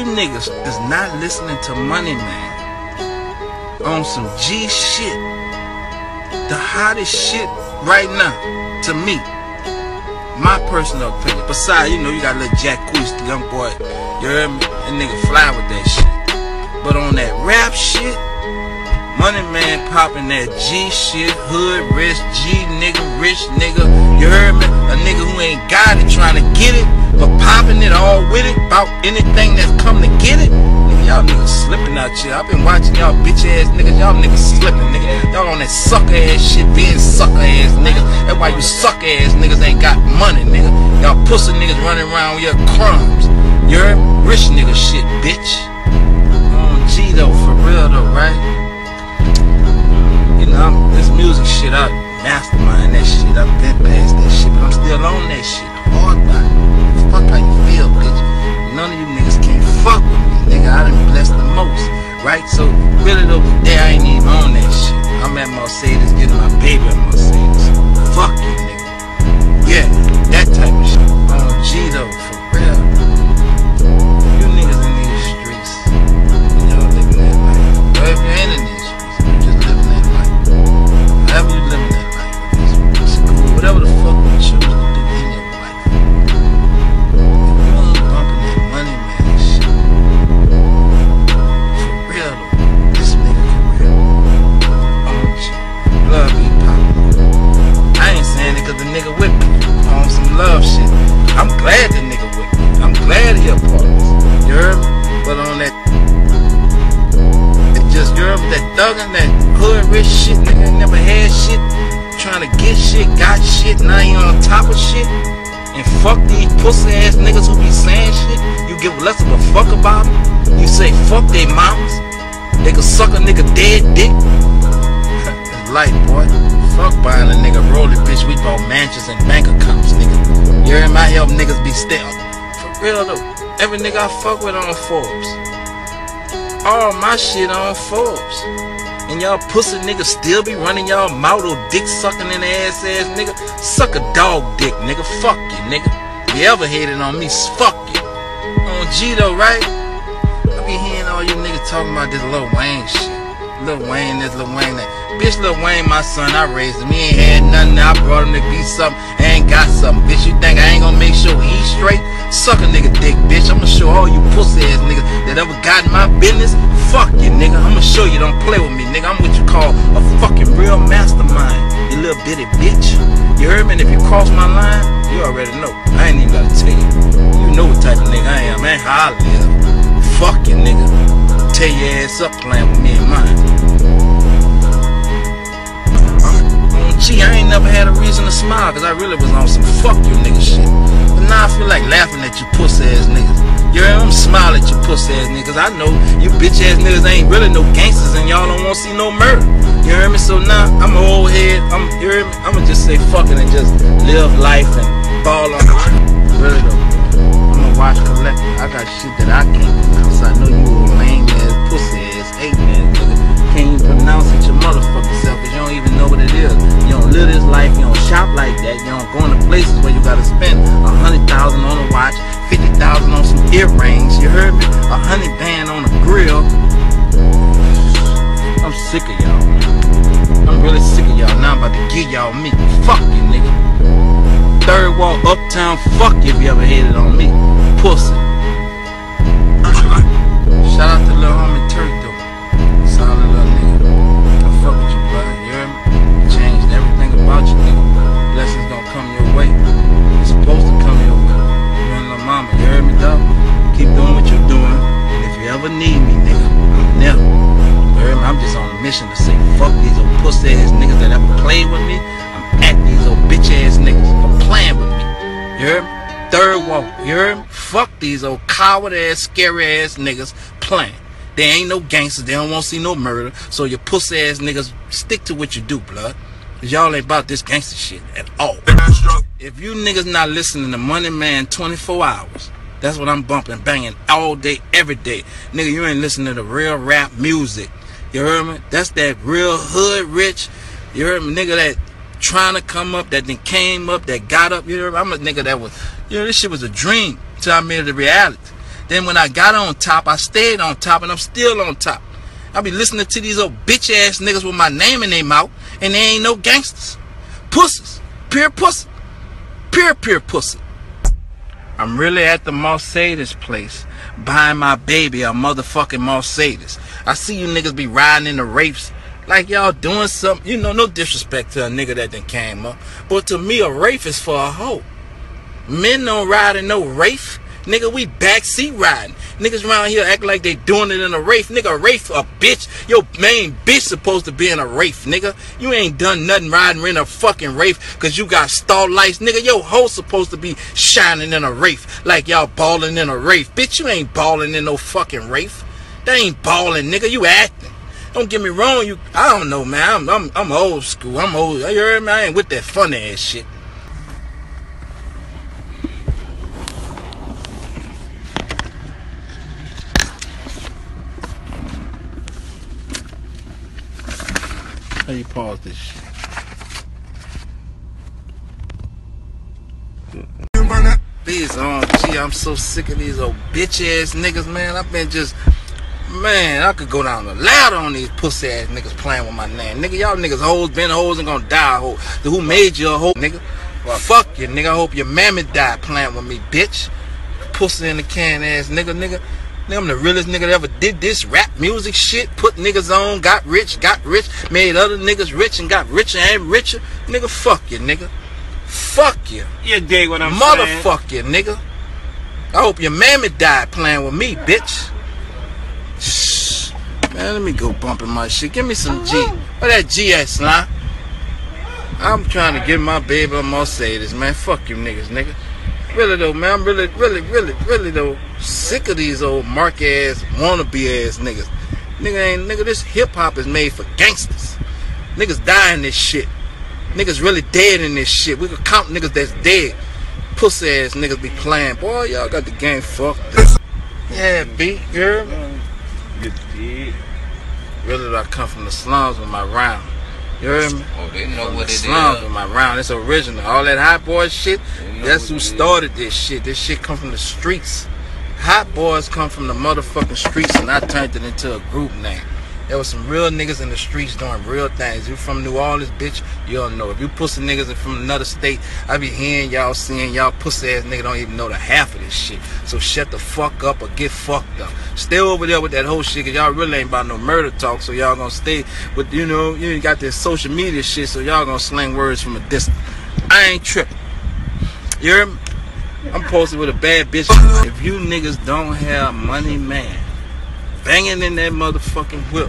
niggas is not listening to Money Man on some G shit, the hottest shit right now, to me, my personal opinion. Besides, you know, you got little Jack Quees, the young boy, you heard me? That nigga fly with that shit. But on that rap shit, Money Man popping that G shit, hood rich, G nigga, rich nigga, you heard me? A nigga who ain't got it, trying to get it, but popping it all with it, about anything that's come to get it. Nigga, y'all niggas slipping out here. I've been watching y'all bitch ass niggas, y'all niggas slipping, nigga. Y'all on that sucker ass shit, being sucker ass niggas. That's why you sucker ass niggas ain't got money, nigga. Y'all pussy niggas running around with your crumbs. You heard me? Rich nigga shit, bitch. G though, for real though, right? You know, this music shit, I mastermind that shit. I've been past that shit, but I'm still on that shit. Hard by it. Fuck how you feel, bitch. None of you niggas can't fuck with me, nigga. I done blessed the most, right? So, really though, today I ain't even on that shit. I'm at Mercedes getting my baby at Mercedes. Fuck you, nigga. Yeah, that type of shit. On G though, for real. You niggas in these streets. If you ain't in these streets, you just living that life. However you living that life, it's cool. Whatever the fuck you choose to do in your life. If you ain't bumping that Money Man shit, for real though, this nigga for real. Blood be poppin'. I ain't saying it cause the nigga with me on some love shit. I'm glad the nigga with me. I'm glad he a part of this. You heard me? But on that just, you heard me, that thuggin', that hood rich shit, nigga, never had shit, trying to get shit, got shit, now you on top of shit, and fuck these pussy ass niggas who be saying shit, you give less of a fuck about them, you say fuck they mamas, they can suck a nigga dead dick. It's light, boy. Fuck buying a nigga rolling, bitch, we bought mansions and bank accounts, nigga. You heard me, I help niggas be still. For real though, every nigga I fuck with on Forbes. All my shit on Forbes. And y'all pussy niggas still be running y'all mouth or dick sucking in the ass nigga. Suck a dog dick, nigga. Fuck you, nigga. If you ever hated on me, fuck you. On G though, right? I be hearing all you niggas talking about this Lil Wayne shit. Lil Wayne, this Lil Wayne, that. Bitch, Lil Wayne, my son, I raised him. He ain't had nothing. I brought him to be something. I ain't got something. Bitch, you think I ain't gonna make sure he's straight? Suck a nigga dick, bitch. I'ma show all you pussy ass niggas that ever got in my business. Fuck you, nigga. I'ma show you, don't play with me, nigga. I'm what you call a fucking real mastermind, you little bitty bitch. You heard me? And if you cross my line, you already know. I ain't even gotta tell you. You know what type of nigga I am, man. How I live. Fuck you, nigga. Tear your ass up playing with me and mine. Gee, I ain't never had a reason to smile, cause I really was on some fuck you nigga shit. But now I feel like laughing at you pussy ass niggas. You hear me? I'm smiling at you pussy ass niggas. I know you bitch ass niggas ain't really no gangsters and y'all don't wanna see no murder. You hear me? So now I'm an old head. You hear me? I'ma just say fucking and just live life and ball on it. Really though. I'm a watch collector. I got shit that I can't pronounce. I know you old lame ass pussy ass hating ass nigga. Can't even pronounce it your motherfucking self, cause you don't even know what it is. You don't live this life, you don't shop like that, you don't go into places where you gotta spend 100,000 on a watch, 50,000 on some earrings, you heard me? 100 band on a grill. I'm sick of y'all, man. I'm really sick of y'all. Now I'm about to give y'all me. Fuck you, nigga. Third Wall Uptown, fuck you if you ever hated on me. Pussy. Shout out to little homie Turk though. Solid little nigga. I fuck with you, brother. You heard me? Changed everything about you, nigga. Blessings gonna come your way. It's supposed to come your way. You and little mama, you heard me, dog? Keep doing what you're doing. And if you ever need me, nigga, I'm never. You heard me? I'm just on a mission to say fuck these old pussy ass niggas that ever played with me. I'm at these old bitch ass niggas for playing with me. You heard me? Third Wall. You heard me? Fuck these old coward ass, scary ass niggas playing. They ain't no gangsters. They don't want to see no murder. So your pussy ass niggas stick to what you do, blood. Cause y'all ain't about this gangster shit at all. If you niggas not listening to Money Man 24 hours, that's what I'm bumping, banging all day, every day. Nigga, you ain't listening to the real rap music. You heard me? That's that real hood rich. You heard me? Nigga that trying to come up, that then came up, that got up. You heard me? I'm a nigga that was, you know, this shit was a dream till I made it a reality. Then when I got on top, I stayed on top, and I'm still on top. I be listening to these old bitch ass niggas with my name in their mouth, and they ain't no gangsters. Pussies. Pure pussy. Pure pussy. I'm really at the Mercedes place, buying my baby a motherfucking Mercedes. I see you niggas be riding in the Wraiths like y'all doing something. You know, no disrespect to a nigga that done came up, but to me a Wraith is for a hoe. Men don't ride in no Wraith. Nigga, we backseat riding. Niggas around here act like they doing it in a Wraith. Nigga, a Wraith a bitch. Your main bitch supposed to be in a Wraith, nigga. You ain't done nothing riding in a fucking Wraith because you got stall lights. Nigga, your hoe supposed to be shining in a Wraith like y'all balling in a Wraith. Bitch, you ain't balling in no fucking Wraith. They ain't balling, nigga. You acting. Don't get me wrong. I don't know, man. I'm old school. I'm old. You heard me? I ain't with that funny ass shit. How you pause this shit? These I'm so sick of these old bitch ass niggas, man. I've been just, man, I could go down the ladder on these pussy ass niggas playing with my name. Nigga, y'all niggas hoes, been hoes and gonna die hoes. Who made you a hoe, nigga? Well, fuck you, nigga. I hope your mammy died playing with me, bitch. Pussy in the can ass nigga. I'm the realest nigga that ever did this rap music shit. Put niggas on, got rich, made other niggas rich and got richer and richer. Nigga, fuck you, nigga. Fuck you. You dig what I'm saying? Motherfuck you, nigga. I hope your mammy died playing with me, bitch. Shh. Man, let me go bumping my shit. Give me some G. Where that G at, slime? I'm trying to give my baby a Mercedes, man. Fuck you niggas, nigga. Really though, man, I'm really though sick of these old mark ass, wannabe ass niggas. Nigga, this hip hop is made for gangsters. Niggas die in this shit. Niggas really dead in this shit. We could count niggas that's dead. Pussy ass niggas be playing. Boy, y'all got the game fucked up. Yeah, B, you heard me? Really though, I come from the slums with my round. You heard me? Oh, they know what it is. Slums with my round. It's original. All that hot boy shit, that's who started this shit. This shit come from the streets. Hot boys come from the motherfucking streets, and I turned it into a group name. There was some real niggas in the streets doing real things. You from New Orleans, bitch, you don't know. If you pussy niggas are from another state, I be hearing y'all, seeing y'all pussy ass niggas don't even know the half of this shit. So shut the fuck up or get fucked up. Stay over there with that whole shit, cause y'all really ain't about no murder talk, so y'all gonna stay with, you know, you ain't got this social media shit, so y'all gonna slang words from a distance. I ain't tripping. You hear me? I'm posted with a bad bitch. If you niggas don't have money, man, banging in that motherfucking whip.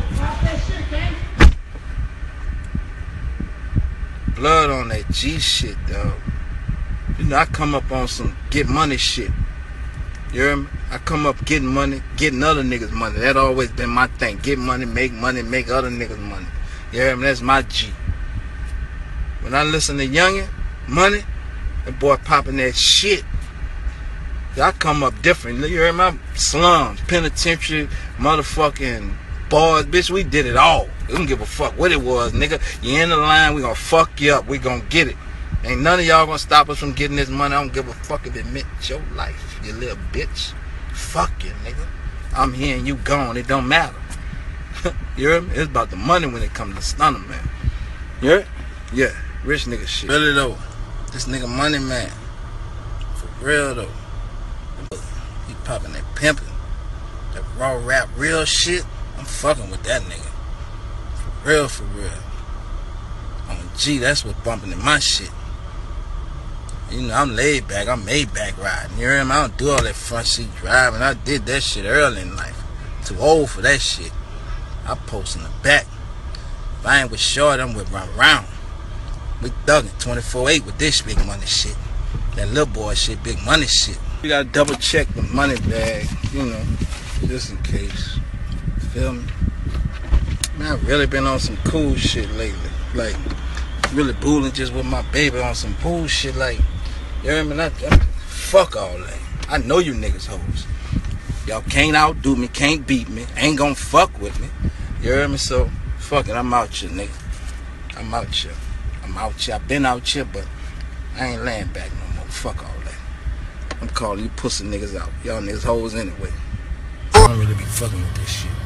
Blood on that G shit, dog. You know, I come up on some get money shit. You hear me? I come up getting money, getting other niggas money. That always been my thing. Get money, make other niggas money. You hear me? That's my G. When I listen to Youngin, Money, that boy popping that shit. I come up different. You heard my slums, penitentiary, motherfucking bars, bitch. We did it all. We don't give a fuck what it was, nigga. You in the line, we gonna fuck you up. We gonna get it. Ain't none of y'all gonna stop us from getting this money. I don't give a fuck if it meant your life, you little bitch. Fuck you, nigga. I'm here and you gone. It don't matter. You heard me? It's about the money when it comes to stunner, man. You heard? Yeah, rich nigga shit. Really though, this nigga Money Man. For real though. He popping that pimping, that raw rap, real shit. I'm fucking with that nigga. For real. I'm a G, that's what's bumping in my shit. You know, I'm laid back, I'm made back riding. You hear me? I don't do all that front seat driving. I did that shit early in life. Too old for that shit. I post in the back. If I ain't with Short, I'm with my round. We thugging 24/8 with this big money shit. That little boy shit, big money shit. You gotta double check the money bag, you know, just in case. Feel me? Man, I've really been on some cool shit lately. Like, really bullying just with my baby on some bullshit. Like, you hear me? Fuck all that. I know you niggas hoes. Y'all can't outdo me, can't beat me, ain't gonna fuck with me. You hear me? So, fuck it, I'm out here, nigga. I'm out here. I've been out here, but I ain't laying back no more. Fuck all that. I'm calling you pussy niggas out. Y'all niggas hoes anyway. I don't really be fucking with this shit.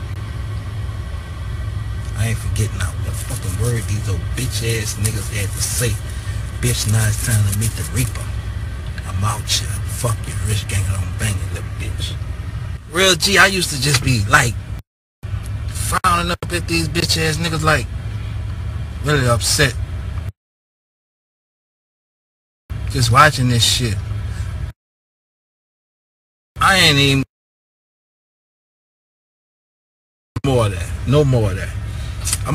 I ain't forgetting out the fucking word these old bitch ass niggas had to say. Bitch, now it's time to meet the Reaper. I'm out here. Fuck you, rich gang on banging, little bitch. Real G, I used to just be like frowning up at these bitch ass niggas, like really upset. Just watching this shit. I ain't even more of that. No more of that. I'm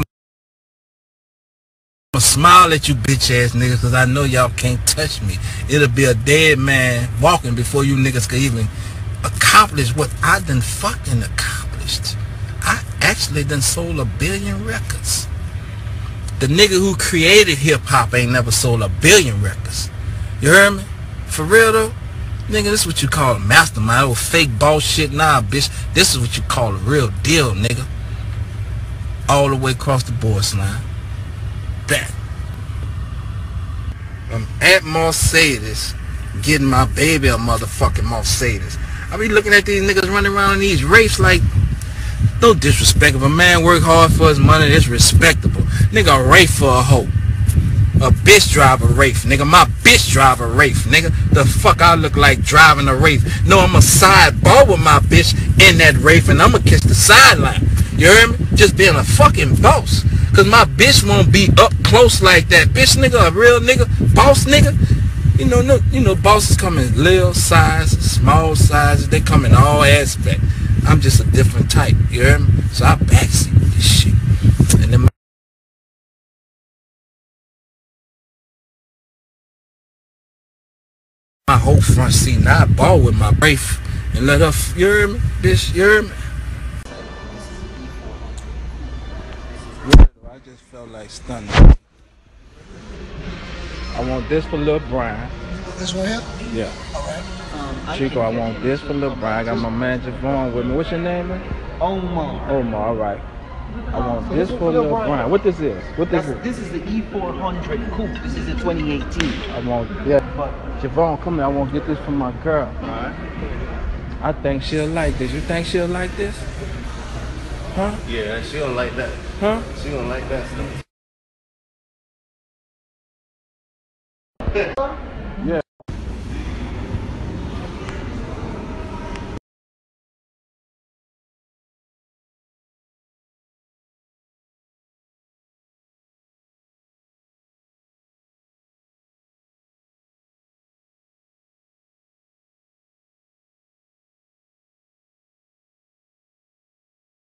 gonna smile at you bitch ass niggas because I know y'all can't touch me. It'll be a dead man walking before you niggas could even accomplish what I done fucking accomplished. I actually done sold 1 billion records. The nigga who created hip-hop ain't never sold 1 billion records. You heard me? For real though? Nigga, this is what you call a mastermind. Old fake bullshit. Nah, bitch. This is what you call a real deal, nigga. All the way across the board, slime. Back. I'm at Mercedes getting my baby a motherfucking Mercedes. I be looking at these niggas running around in these rapes like, no disrespect. If a man work hard for his money, it's respectable. Nigga, rape for a hoe. A bitch drive a Wraith, nigga. My bitch drive a Wraith, nigga. The fuck I look like driving a Wraith? No, I'm a sidebar with my bitch in that Wraith, and I'ma catch the sideline. You heard me? Just being a fucking boss. Cause my bitch won't be up close like that. Bitch, nigga, a real nigga, boss nigga. You know, bosses come in little sizes, small sizes. They come in all aspects. I'm just a different type. You heard me? So I backseat with this shit. And then my whole front seat, now I ball with my Wraith and let her, you hear me, bitch, you hear me? I just felt like stunning. I want this for Lil Brian. This one here? Yeah. Alright. Chico, I want this for Lil Brian. I got my man Javon with me. What's your name, man? Omar. Omar, alright. I want this for Lil Brian. What this is? What this is? This is the E400 Coupe. This is the 2018. I want, yeah. Javon, come here. I want to get this for my girl. Alright. I think she'll like this. You think she'll like this? Huh? Yeah, she don't like that. Huh? She don't like that stuff.